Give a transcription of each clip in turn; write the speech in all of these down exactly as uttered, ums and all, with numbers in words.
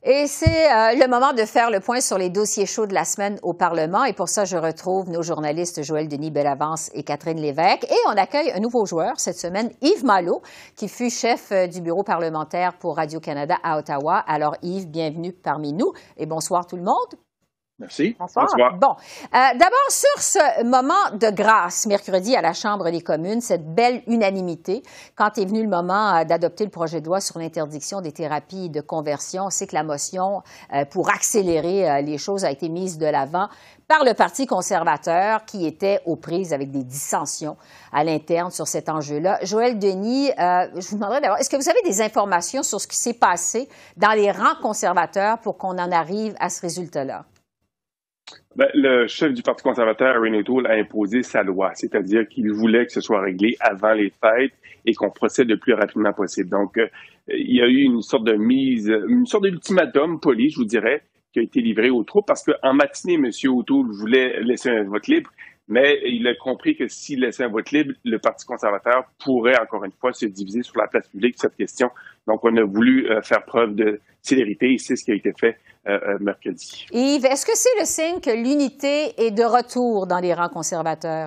Et c'est euh, le moment de faire le point sur les dossiers chauds de la semaine au Parlement. Et pour ça, je retrouve nos journalistes Joël Denis-Bellavance et Catherine Lévesque. Et on accueille un nouveau joueur cette semaine, Yves Malo, qui fut chef du bureau parlementaire pour Radio-Canada à Ottawa. Alors Yves, bienvenue parmi nous et bonsoir tout le monde. Merci. Bonsoir. Bonsoir. Bon, euh, d'abord, sur ce moment de grâce, mercredi à la Chambre des communes, cette belle unanimité, quand est venu le moment euh, d'adopter le projet de loi sur l'interdiction des thérapies de conversion, c'est que la motion euh, pour accélérer euh, les choses a été mise de l'avant par le Parti conservateur qui était aux prises avec des dissensions à l'interne sur cet enjeu-là. Joël Denis, euh, je vous demanderais d'abord, est-ce que vous avez des informations sur ce qui s'est passé dans les rangs conservateurs pour qu'on en arrive à ce résultat-là? Ben, le chef du Parti conservateur, Erin O'Toole, a imposé sa loi, c'est-à-dire qu'il voulait que ce soit réglé avant les fêtes et qu'on procède le plus rapidement possible. Donc, euh, il y a eu une sorte de mise, une sorte d'ultimatum poli, je vous dirais, qui a été livré aux troupes parce qu'en matinée, M. O'Toole voulait laisser un vote libre, mais il a compris que s'il laissait un vote libre, le Parti conservateur pourrait, encore une fois, se diviser sur la place publique sur cette question. Donc, on a voulu euh, faire preuve de célérité et c'est ce qui a été fait euh, euh, mercredi. Yves, est-ce que c'est le signe que l'unité est de retour dans les rangs conservateurs?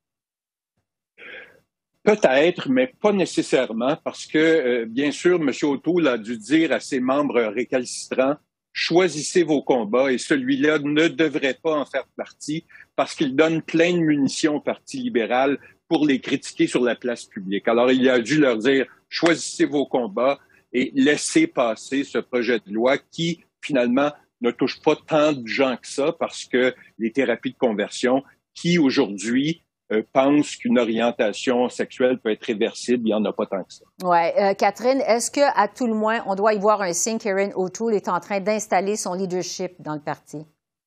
Peut-être, mais pas nécessairement, parce que, euh, bien sûr, M. O'Toole a dû dire à ses membres récalcitrants, choisissez vos combats, et celui-là ne devrait pas en faire partie, parce qu'il donne plein de munitions au Parti libéral pour les critiquer sur la place publique. Alors, il a dû leur dire, choisissez vos combats et laissez passer ce projet de loi qui, finalement, ne touche pas tant de gens que ça, parce que les thérapies de conversion, qui aujourd'hui euh, pensent qu'une orientation sexuelle peut être réversible, il n'y en a pas tant que ça. Oui. Euh, Catherine, est-ce qu'à tout le moins, on doit y voir un signe qu'Erin O'Toole est en train d'installer son leadership dans le parti?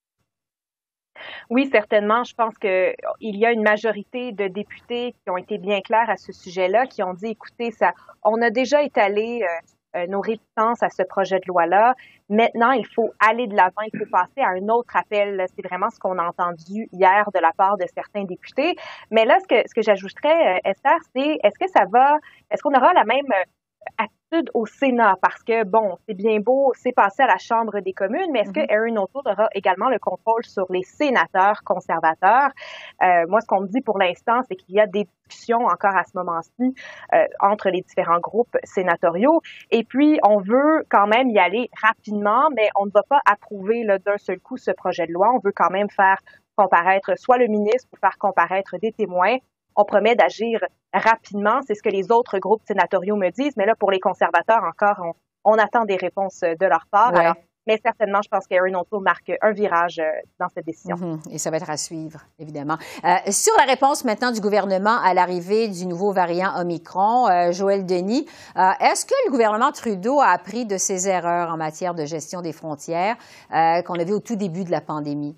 Oui, certainement. Je pense qu'il y a une majorité de députés qui ont été bien clairs à ce sujet-là, qui ont dit, écoutez, ça, on a déjà étalé euh, euh, nos réticences à ce projet de loi-là. Maintenant, il faut aller de l'avant, il faut passer à un autre appel. C'est vraiment ce qu'on a entendu hier de la part de certains députés. Mais là, ce que, ce que j'ajouterais, euh, Esther, c'est est-ce que ça va, est-ce qu'on aura la même attitude au Sénat? Parce que, bon, c'est bien beau, c'est passé à la Chambre des communes, mais est-ce mm-hmm. que Erin O'Toole aura également le contrôle sur les sénateurs conservateurs? Euh, moi, ce qu'on me dit pour l'instant, c'est qu'il y a des discussions encore à ce moment-ci euh, entre les différents groupes sénatoriaux. Et puis, on veut quand même y aller rapidement, mais on ne va pas approuver là, d'un seul coup ce projet de loi. On veut quand même faire comparaître soit le ministre ou faire comparaître des témoins. On promet d'agir rapidement. C'est ce que les autres groupes sénatoriaux me disent. Mais là, pour les conservateurs, encore, on, on attend des réponses de leur part. Ouais. Alors, mais certainement, je pense qu'Erin O'Toole marque un virage dans cette décision. Mm-hmm. Et ça va être à suivre, évidemment. Euh, sur la réponse maintenant du gouvernement à l'arrivée du nouveau variant Omicron, euh, Joël Denis, euh, est-ce que le gouvernement Trudeau a appris de ses erreurs en matière de gestion des frontières euh, qu'on a vu au tout début de la pandémie?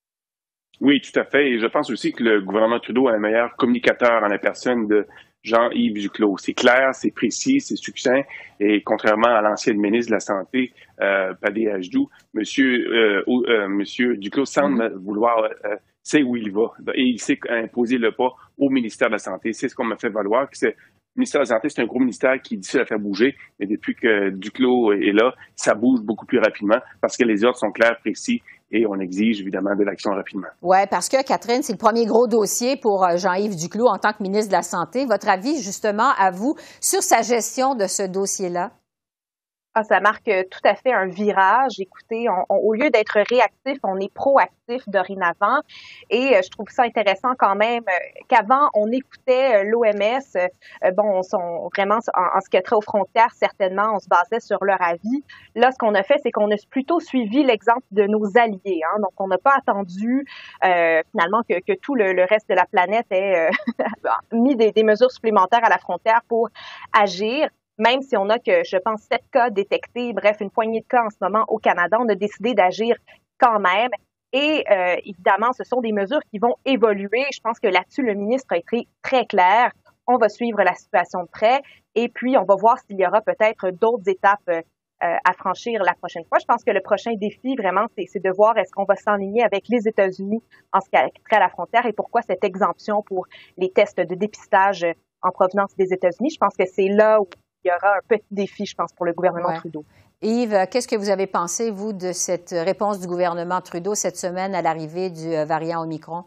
Oui, tout à fait. Et je pense aussi que le gouvernement Trudeau est un meilleur communicateur en la personne de Jean-Yves Duclos. C'est clair, c'est précis, c'est succinct. Et contrairement à l'ancienne ministre de la Santé, euh, Paddy Ajdou, Monsieur, euh, euh, Monsieur Duclos semble mm-hmm. vouloir, euh, sait où il va. Et il sait imposer le pas au ministère de la Santé. C'est ce qu'on m'a fait valoir, que c'est le ministère de la Santé, c'est un gros ministère qui est difficile à faire bouger, mais depuis que Duclos est là, ça bouge beaucoup plus rapidement parce que les ordres sont clairs, précis et on exige évidemment de l'action rapidement. Oui, parce que, Catherine, c'est le premier gros dossier pour Jean-Yves Duclos en tant que ministre de la Santé. Votre avis, justement, à vous, sur sa gestion de ce dossier-là? Ah, ça marque tout à fait un virage. Écoutez, on, on, au lieu d'être réactif, on est proactif dorénavant. Et euh, je trouve ça intéressant quand même euh, qu'avant, on écoutait euh, l'O M S. Euh, bon, on sont vraiment, en, en ce qui a trait aux frontières, certainement, on se basait sur leur avis. Là, ce qu'on a fait, c'est qu'on a plutôt suivi l'exemple de nos alliés. Hein. Donc, on n'a pas attendu euh, finalement que, que tout le, le reste de la planète ait euh, mis des, des mesures supplémentaires à la frontière pour agir. Même si on a que, je pense, sept cas détectés, bref, une poignée de cas en ce moment au Canada, on a décidé d'agir quand même. Et euh, évidemment, ce sont des mesures qui vont évoluer. Je pense que là-dessus, le ministre a été très clair. On va suivre la situation de près et puis on va voir s'il y aura peut-être d'autres étapes euh, à franchir la prochaine fois. Je pense que le prochain défi, vraiment, c'est, c'est de voir est-ce qu'on va s'enligner avec les États-Unis en ce qui a trait à la frontière et pourquoi cette exemption pour les tests de dépistage en provenance des États-Unis. Je pense que c'est là où il y aura un petit défi, je pense, pour le gouvernement ouais. Trudeau. Yves, qu'est-ce que vous avez pensé, vous, de cette réponse du gouvernement Trudeau cette semaine à l'arrivée du variant Omicron?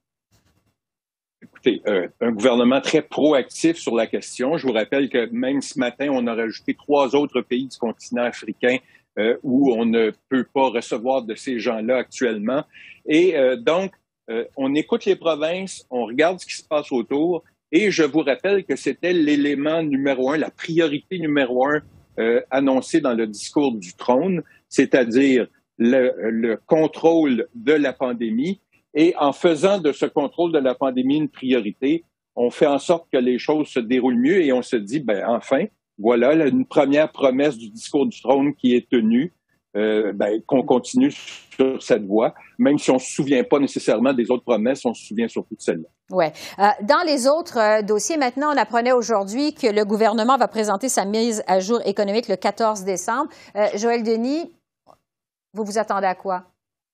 Écoutez, euh, un gouvernement très proactif sur la question. Je vous rappelle que même ce matin, on a rajouté trois autres pays du continent africain euh, où on ne peut pas recevoir de ces gens-là actuellement. Et euh, donc, euh, on écoute les provinces, on regarde ce qui se passe autour. Et je vous rappelle que c'était l'élément numéro un, la priorité numéro un euh, annoncée dans le discours du trône, c'est-à-dire le, le contrôle de la pandémie. Et en faisant de ce contrôle de la pandémie une priorité, on fait en sorte que les choses se déroulent mieux et on se dit, ben enfin, voilà là, une première promesse du discours du trône qui est tenue, euh, ben, qu'on continue sur cette voie, même si on ne se souvient pas nécessairement des autres promesses, on se souvient surtout de celle-là. Oui. Euh, dans les autres euh, dossiers, maintenant, on apprenait aujourd'hui que le gouvernement va présenter sa mise à jour économique le quatorze décembre. Euh, Joël Denis, vous vous attendez à quoi?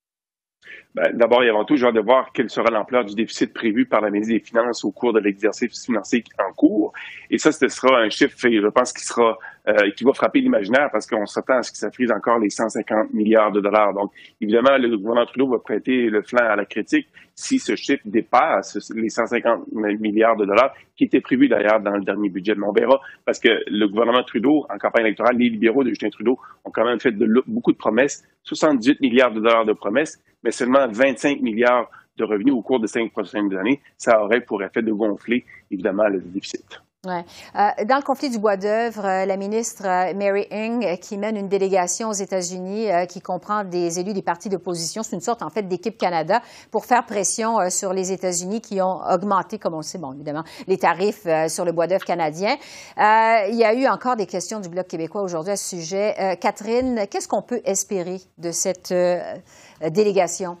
Ben, d'abord et avant tout, j'ai hâte de voir quelle sera l'ampleur du déficit prévu par la ministre des Finances au cours de l'exercice financier en cours. Et ça, ce sera un chiffre, je pense, qui sera euh, qui va frapper l'imaginaire parce qu'on s'attend à ce que ça frise encore les cent cinquante milliards de dollars. Donc, évidemment, le gouvernement Trudeau va prêter le flanc à la critique si ce chiffre dépasse les cent cinquante milliards de dollars qui étaient prévus d'ailleurs dans le dernier budget. Mais on verra parce que le gouvernement Trudeau, en campagne électorale, les libéraux de Justin Trudeau ont quand même fait de, beaucoup de promesses, soixante-dix-huit milliards de dollars de promesses, mais seulement vingt-cinq milliards de revenus au cours des cinq prochaines années. Ça aurait pour effet de gonfler, évidemment, le déficit. Ouais. Euh, dans le conflit du bois d'œuvre, euh, la ministre euh, Mary Ng, euh, qui mène une délégation aux États-Unis euh, qui comprend des élus des partis d'opposition, c'est une sorte en fait d'équipe Canada pour faire pression euh, sur les États-Unis qui ont augmenté, comme on le sait, bon évidemment, les tarifs euh, sur le bois d'œuvre canadien. Euh, il y a eu encore des questions du Bloc québécois aujourd'hui à ce sujet. Euh, Catherine, qu'est-ce qu'on peut espérer de cette euh, délégation?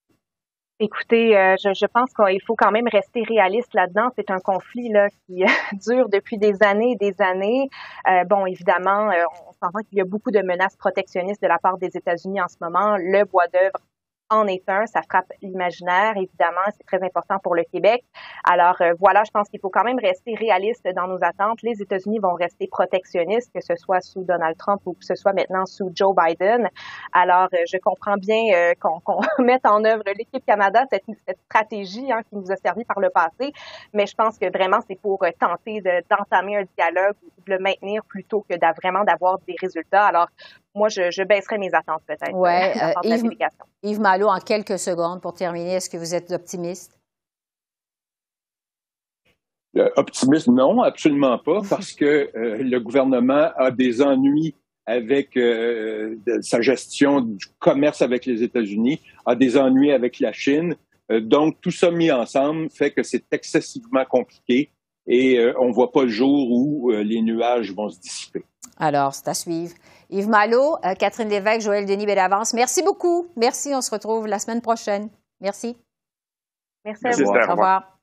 Écoutez, euh, je, je pense qu'il faut quand même rester réaliste là-dedans. C'est un conflit là qui dure depuis des années et des années. Euh, bon, évidemment, euh, on s'entend qu'il y a beaucoup de menaces protectionnistes de la part des États-Unis en ce moment. Le bois d'œuvre en est un, ça frappe l'imaginaire, évidemment, c'est très important pour le Québec. Alors euh, voilà, je pense qu'il faut quand même rester réaliste dans nos attentes. Les États-Unis vont rester protectionnistes, que ce soit sous Donald Trump ou que ce soit maintenant sous Joe Biden. Alors euh, je comprends bien euh, qu'on, qu'on mette en œuvre l'équipe Canada, cette, cette stratégie hein, qui nous a servi par le passé, mais je pense que vraiment c'est pour euh, tenter de, d'entamer un dialogue ou de le maintenir plutôt que d'a, vraiment d'avoir des résultats. Alors moi, je, je baisserais mes attentes peut-être. Ouais, euh, euh, Yves, Yves Malo, en quelques secondes pour terminer, est-ce que vous êtes optimiste? Euh, optimiste, non, absolument pas, parce que euh, le gouvernement a des ennuis avec euh, de, sa gestion du commerce avec les États-Unis, a des ennuis avec la Chine. Euh, donc, tout ça mis ensemble fait que c'est excessivement compliqué et euh, on ne voit pas le jour où euh, les nuages vont se dissiper. Alors, c'est à suivre. Yves Malo, euh, Catherine Lévesque, Joël Denis Bellavance, merci beaucoup. Merci, on se retrouve la semaine prochaine. Merci. Merci à vous. Au revoir. Au revoir.